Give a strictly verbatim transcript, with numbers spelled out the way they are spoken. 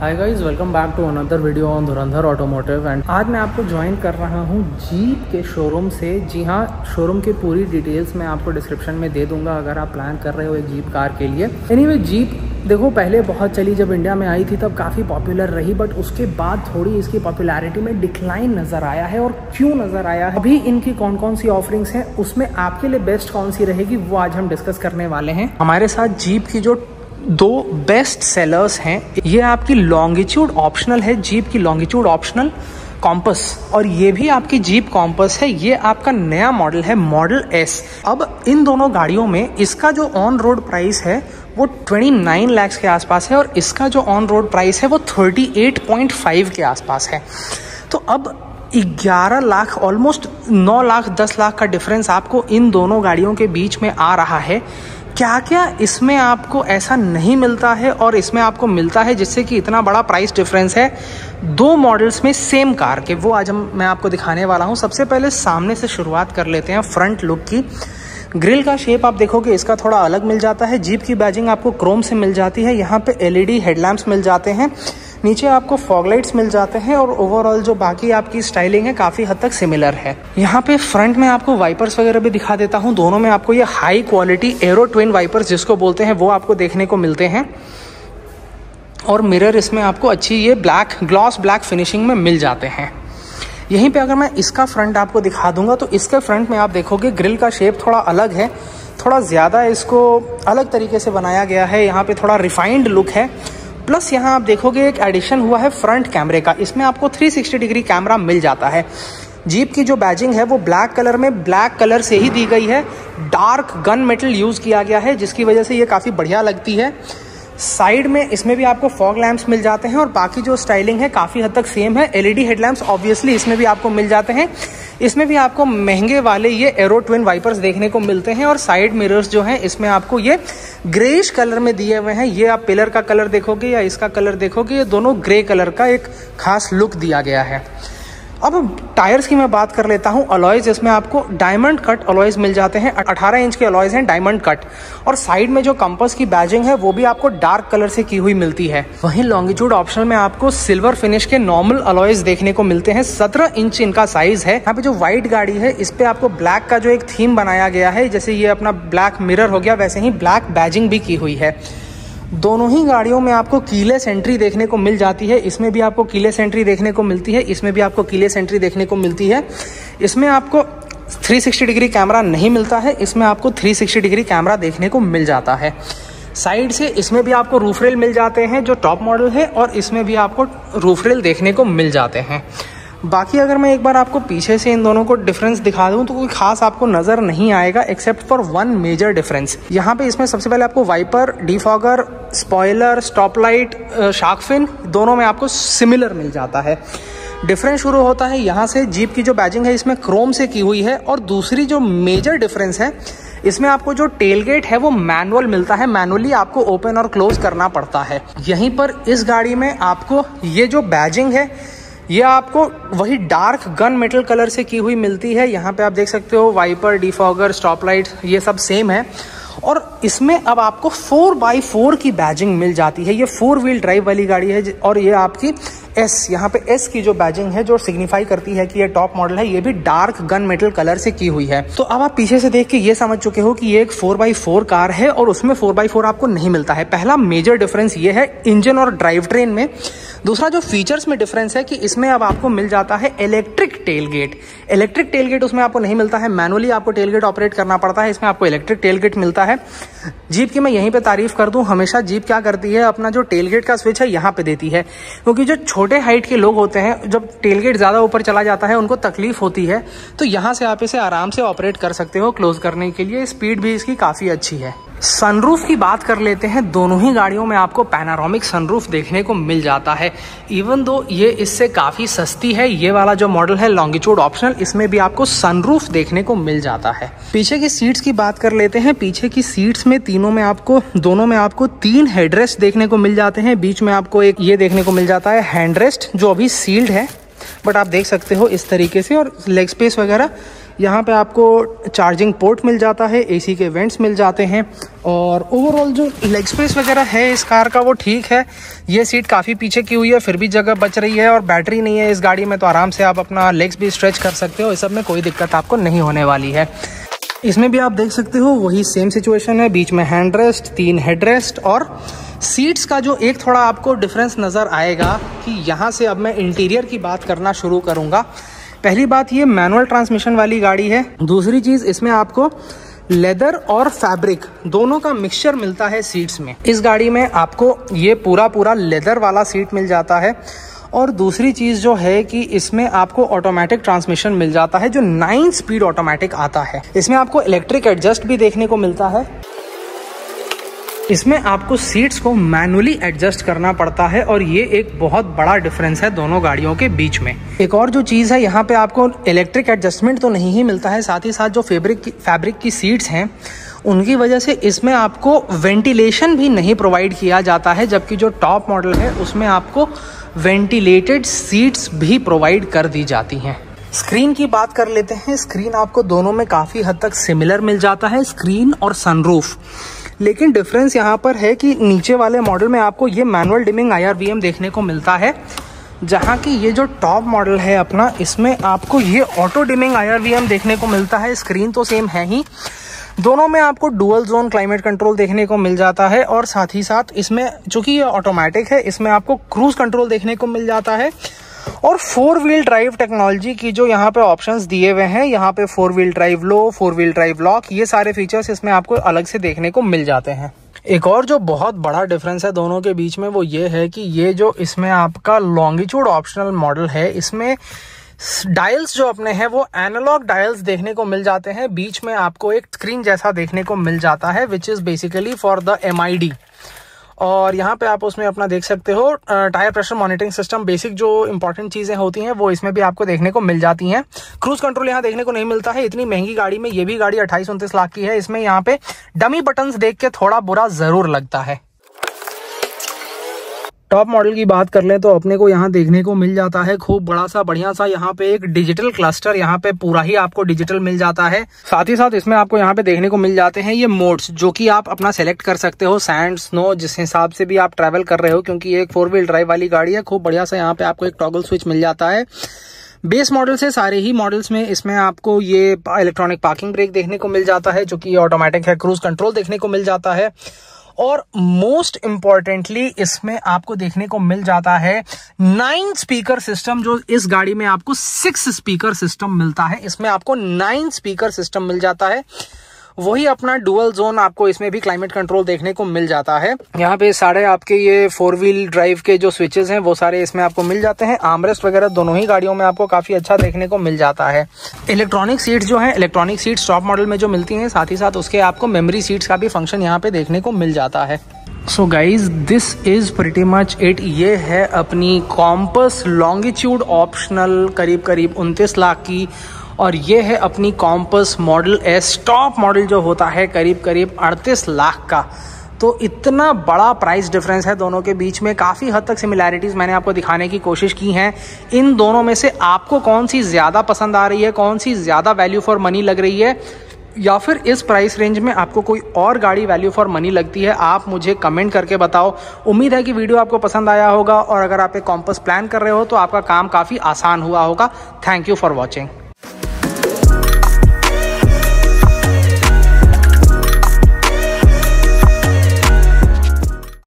Hi guys, welcome back to another video on Dhurandhar automotive. And आज मैं आपको join कर रहा हूँ जीप के शोरूम से। जी हाँ, शोरूम की पूरी डिटेल्स मैं आपको डिस्क्रिप्शन में दे दूंगा अगर आप प्लान कर रहे हो एक जीप कार के लिए। एनीवे, जीप देखो पहले बहुत चली, जब इंडिया में आई थी तब काफ़ी पॉपुलर रही, बट उसके बाद थोड़ी इसकी पॉपुलैरिटी में डिक्लाइन नज़र आया है। और क्यों नज़र आया है, अभी इनकी कौन कौन सी ऑफरिंग्स हैं, उसमें आपके लिए बेस्ट कौन सी रहेगी, वो आज हम डिस्कस करने वाले हैं। हमारे साथ जीप की जो दो बेस्ट सेलर्स हैं, ये आपकी लॉन्गिट्यूड ऑप्शनल है, जीप की लॉन्गिट्यूड ऑप्शनल कॉम्पस, और ये भी आपकी जीप कॉम्पस है। ये आपका नया मॉडल है, मॉडल एस। अब इन दोनों गाड़ियों में इसका जो ऑन रोड प्राइस है वो उनतीस लाख के आसपास है और इसका जो ऑन रोड प्राइस है वो अड़तीस पॉइंट पाँच के आसपास है। तो अब ग्यारह लाख, ऑलमोस्ट नौ लाख दस लाख का डिफरेंस आपको इन दोनों गाड़ियों के बीच में आ रहा है। क्या क्या इसमें आपको ऐसा नहीं मिलता है और इसमें आपको मिलता है जिससे कि इतना बड़ा प्राइस डिफरेंस है दो मॉडल्स में सेम कार के, वो आज हम मैं आपको दिखाने वाला हूं। सबसे पहले सामने से शुरुआत कर लेते हैं, फ्रंट लुक की। ग्रिल का शेप आप देखोगे इसका थोड़ा अलग मिल जाता है। जीप की बैजिंग आपको क्रोम से मिल जाती है, यहाँ पे एलईडी हेडलैम्प्स मिल जाते हैं, नीचे आपको फॉग लाइट्स मिल जाते हैं और ओवरऑल जो बाकी आपकी स्टाइलिंग है काफ़ी हद तक सिमिलर है। यहाँ पे फ्रंट में आपको वाइपर्स वगैरह भी दिखा देता हूँ। दोनों में आपको ये high quality aero twin wipers जिसको बोलते हैं वो आपको देखने को मिलते हैं, और मिरर इसमें आपको अच्छी ये ब्लैक ग्लॉस ब्लैक फिनिशिंग में मिल जाते हैं। यहीं पे अगर मैं इसका फ्रंट आपको दिखा दूंगा तो इसके फ्रंट में आप देखोगे ग्रिल का शेप थोड़ा अलग है, थोड़ा ज़्यादा इसको अलग तरीके से बनाया गया है। यहाँ पे थोड़ा रिफाइंड लुक है, प्लस यहाँ आप देखोगे एक एडिशन हुआ है फ्रंट कैमरे का। इसमें आपको तीन सौ साठ डिग्री कैमरा मिल जाता है। जीप की जो बैजिंग है वो ब्लैक कलर में ब्लैक कलर से ही दी गई है, डार्क गन मेटल यूज़ किया गया है जिसकी वजह से ये काफ़ी बढ़िया लगती है। साइड में इसमें भी आपको फॉग लैंप्स मिल जाते हैं और बाकी जो स्टाइलिंग है काफ़ी हद तक सेम है। एलईडी हेडलैम्प्स ऑब्वियसली इसमें भी आपको मिल जाते हैं। इसमें भी आपको महंगे वाले ये एरो ट्विन वाइपर्स देखने को मिलते हैं और साइड मिरर्स जो हैं इसमें आपको ये ग्रेइश कलर में दिए हुए हैं। ये आप पिलर का कलर देखोगे या इसका कलर देखोगे, ये दोनों ग्रे कलर का एक खास लुक दिया गया है। अब टायर्स की मैं बात कर लेता हूं। अलॉयज इसमें आपको डायमंड कट अलॉयज मिल जाते हैं, अठारह इंच के अलॉयज हैं डायमंड कट, और साइड में जो कंपास की बैजिंग है वो भी आपको डार्क कलर से की हुई मिलती है। वहीं लॉन्गिट्यूड ऑप्शनल में आपको सिल्वर फिनिश के नॉर्मल अलॉयज देखने को मिलते हैं। सत्रह इंच इनका साइज है। यहाँ पे जो व्हाइट गाड़ी है इस पे आपको ब्लैक का जो एक थीम बनाया गया है, जैसे ये अपना ब्लैक मिरर हो गया वैसे ही ब्लैक बैजिंग भी की हुई है। दोनों ही गाड़ियों में आपको कीलेस एंट्री देखने को मिल जाती है। इसमें भी आपको कीलेस एंट्री देखने को मिलती है, इसमें भी आपको कीलेस एंट्री देखने को मिलती है। इसमें आपको तीन सौ साठ डिग्री कैमरा नहीं मिलता है, इसमें आपको तीन सौ साठ डिग्री कैमरा देखने को मिल जाता है। साइड से इसमें भी आपको रूफ रेल मिल जाते हैं जो टॉप मॉडल है, और इसमें भी आपको रूफ रेल देखने को मिल जाते हैं। बाकी अगर मैं एक बार आपको पीछे से इन दोनों को डिफरेंस दिखा दूं तो कोई खास आपको नज़र नहीं आएगा except for one major difference. यहाँ पे इसमें सबसे पहले आपको wiper, defogger, spoiler, stop light, shark fin दोनों में आपको सिमिलर मिल जाता है। डिफरेंस शुरू होता है यहाँ से। जीप की जो बैजिंग है इसमें क्रोम से की हुई है, और दूसरी जो मेजर डिफरेंस है इसमें आपको जो टेलगेट है वो मैनुअल मिलता है, मैनुअली आपको ओपन और क्लोज करना पड़ता है। यहीं पर इस गाड़ी में आपको ये जो बैजिंग है ये आपको वही डार्क गन मेटल कलर से की हुई मिलती है। यहाँ पे आप देख सकते हो वाइपर, डिफॉगर, स्टॉप लाइट ये सब सेम है, और इसमें अब आपको फोर बाई फोर की बैजिंग मिल जाती है। ये फोर व्हील ड्राइव वाली गाड़ी है, और ये आपकी एस, यहाँ पे एस की जो बैजिंग है जो सिग्निफाई करती है कि ये टॉप मॉडल है, ये भी डार्क गन मेटल कलर से की हुई है। तो अब आप पीछे से देख के ये समझ चुके हो कि ये एक फोर बाई फोर कार है और उसमें फोर बाई फोर आपको नहीं मिलता है। पहला मेजर डिफरेंस ये है इंजन और ड्राइव ट्रेन में। दूसरा जो फीचर्स में डिफरेंस है कि इसमें अब आपको मिल जाता है इलेक्ट्रिक टेलगेट। इलेक्ट्रिक टेलगेट उसमें आपको नहीं मिलता है, मैनुअली आपको टेलगेट ऑपरेट करना पड़ता है। इसमें आपको इलेक्ट्रिक टेलगेट मिलता है। जीप की मैं यहीं पे तारीफ कर दूं, हमेशा जीप क्या करती है, अपना जो टेलगेट का स्विच है यहाँ पे देती है, क्योंकि जो छोटे हाइट के लोग होते हैं जब टेलगेट ज़्यादा ऊपर चला जाता है उनको तकलीफ होती है, तो यहाँ से आप इसे आराम से ऑपरेट कर सकते हो क्लोज करने के लिए। स्पीड भी इसकी काफ़ी अच्छी है। सनरूफ की बात कर लेते हैं। दोनों ही गाड़ियों में आपको पैनारोमिक सनरूफ देखने को मिल जाता है, इवन दो ये इससे काफ़ी सस्ती है। ये वाला जो मॉडल है लॉन्गिट्यूड ऑप्शनल, इसमें भी आपको सनरूफ देखने को मिल जाता है। पीछे की सीट्स की बात कर लेते हैं। पीछे की सीट्स में तीनों में आपको दोनों में आपको तीन हेडरेस्ट देखने को मिल जाते हैं। बीच में आपको एक ये देखने को मिल जाता है हैंडरेस्ट जो अभी सील्ड है, बट आप देख सकते हो इस तरीके से, और लेग स्पेस वगैरह यहाँ पे आपको चार्जिंग पोर्ट मिल जाता है, एसी के वेंट्स मिल जाते हैं और ओवरऑल जो लेग स्पेस वगैरह है इस कार का वो ठीक है। ये सीट काफ़ी पीछे की हुई है फिर भी जगह बच रही है और बैटरी नहीं है इस गाड़ी में, तो आराम से आप अपना लेग्स भी स्ट्रेच कर सकते हो। इस सब में कोई दिक्कत आपको नहीं होने वाली है। इसमें भी आप देख सकते हो वही सेम सिचुएशन है, बीच में हैंड रेस्ट, तीन हेड रेस्ट और सीट्स का जो एक थोड़ा आपको डिफरेंस नज़र आएगा कि यहाँ से अब मैं इंटीरियर की बात करना शुरू करूँगा। पहली बात ये मैनुअल ट्रांसमिशन वाली गाड़ी है। दूसरी चीज़ इसमें आपको लेदर और फैब्रिक दोनों का मिक्सचर मिलता है सीट्स में। इस गाड़ी में आपको ये पूरा पूरा लेदर वाला सीट मिल जाता है और दूसरी चीज़ जो है कि इसमें आपको ऑटोमेटिक ट्रांसमिशन मिल जाता है जो नाइन स्पीड ऑटोमेटिक आता है। इसमें आपको इलेक्ट्रिक एडजस्ट भी देखने को मिलता है। इसमें आपको सीट्स को मैनुअली एडजस्ट करना पड़ता है और ये एक बहुत बड़ा डिफरेंस है दोनों गाड़ियों के बीच में। एक और जो चीज़ है यहाँ पे आपको इलेक्ट्रिक एडजस्टमेंट तो नहीं ही मिलता है, साथ ही साथ जो फैब्रिक की फैब्रिक की सीट्स हैं उनकी वजह से इसमें आपको वेंटिलेशन भी नहीं प्रोवाइड किया जाता है, जबकि जो टॉप मॉडल है उसमें आपको वेंटिलेटेड सीट्स भी प्रोवाइड कर दी जाती हैं। स्क्रीन की बात कर लेते हैं। स्क्रीन आपको दोनों में काफ़ी हद तक सिमिलर मिल जाता है, स्क्रीन और सनरूफ। लेकिन डिफरेंस यहाँ पर है कि नीचे वाले मॉडल में आपको ये manual dimming I R V M देखने को मिलता है, जहाँ की ये जो टॉप मॉडल है अपना इसमें आपको ये auto dimming I R V M देखने को मिलता है। स्क्रीन तो सेम है ही, दोनों में आपको डुअल जोन क्लाइमेट कंट्रोल देखने को मिल जाता है और साथ ही साथ इसमें चूंकि ये ऑटोमेटिक है इसमें आपको क्रूज कंट्रोल देखने को मिल जाता है और फोर व्हील ड्राइव टेक्नोलॉजी की जो यहाँ पे ऑप्शंस दिए हुए हैं, यहाँ पे four wheel drive low, four wheel drive lock, ये सारे फीचर्स इसमें आपको अलग से देखने को मिल जाते हैं। एक और जो बहुत बड़ा डिफरेंस है दोनों के बीच में वो ये है कि ये जो इसमें आपका लॉन्गिट्यूड ऑप्शनल मॉडल है इसमें डायल्स जो अपने हैं वो एनालॉग डायल्स देखने को मिल जाते हैं। बीच में आपको एक स्क्रीन जैसा देखने को मिल जाता है which is basically for the M I D. और यहाँ पे आप उसमें अपना देख सकते हो tyre pressure monitoring system, basic जो इंपॉर्टेंट चीज़ें होती हैं वो इसमें भी आपको देखने को मिल जाती हैं। क्रूज कंट्रोल यहाँ देखने को नहीं मिलता है। इतनी महंगी गाड़ी में, ये भी गाड़ी अट्ठाईस उनतीस लाख की है, इसमें यहाँ पे डमी बटन्स देख के थोड़ा बुरा ज़रूर लगता है। टॉप मॉडल की बात कर लें तो अपने को यहाँ देखने को मिल जाता है खूब बड़ा सा बढ़िया सा यहाँ पे एक डिजिटल क्लस्टर, यहाँ पे पूरा ही आपको डिजिटल मिल जाता है। साथ ही साथ इसमें आपको यहाँ पे देखने को मिल जाते हैं ये मोड्स जो कि आप अपना सेलेक्ट कर सकते हो, सैंड, स्नो, जिस हिसाब से भी आप ट्रैवल कर रहे हो, क्योंकि ये एक फोर व्हील ड्राइव वाली गाड़ी है। खूब बढ़िया सा यहाँ पे आपको एक टॉगल स्विच मिल जाता है। बेस मॉडल से सारे ही मॉडल्स में इसमें आपको ये इलेक्ट्रॉनिक पार्किंग ब्रेक देखने को मिल जाता है जो कि ऑटोमेटिक है। क्रूज कंट्रोल देखने को मिल जाता है और मोस्ट इम्पॉर्टेंटली इसमें आपको देखने को मिल जाता है नाइन स्पीकर सिस्टम, जो इस गाड़ी में आपको सिक्स स्पीकर सिस्टम मिलता है, इसमें आपको नाइन स्पीकर सिस्टम मिल जाता है। वही अपना डुअल जोन आपको इसमें भी क्लाइमेट कंट्रोल देखने को मिल जाता है। यहाँ पे सारे आपके ये फोर व्हील ड्राइव के जो स्विचेस हैं वो सारे इसमें आपको मिल जाते हैं। आर्मरेस्ट वगैरह दोनों ही गाड़ियों में आपको काफी अच्छा देखने को मिल जाता है। इलेक्ट्रॉनिक सीट्स जो हैं, इलेक्ट्रॉनिक सीट्स टॉप मॉडल में जो मिलती हैं, साथ ही साथ उसके आपको मेमोरी सीट्स का भी फंक्शन यहाँ पे देखने को मिल जाता है। So guys this is pretty much it. ये है अपनी कॉम्पस लॉन्गिट्यूड ऑप्शनल करीब करीब उनतीस लाख की, और ये है अपनी Compass model S top model जो होता है करीब करीब अड़तीस लाख का। तो इतना बड़ा प्राइस डिफरेंस है दोनों के बीच में। काफ़ी हद तक सिमिलैरिटीज़ मैंने आपको दिखाने की कोशिश की हैं। इन दोनों में से आपको कौन सी ज़्यादा पसंद आ रही है, कौन सी ज़्यादा वैल्यू फॉर मनी लग रही है, या फिर इस प्राइस रेंज में आपको कोई और गाड़ी वैल्यू फॉर मनी लगती है, आप मुझे कमेंट करके बताओ। उम्मीद है कि वीडियो आपको पसंद आया होगा और अगर आप एक कॉम्पस प्लान कर रहे हो तो आपका काम काफ़ी आसान हुआ होगा। Thank you for watching.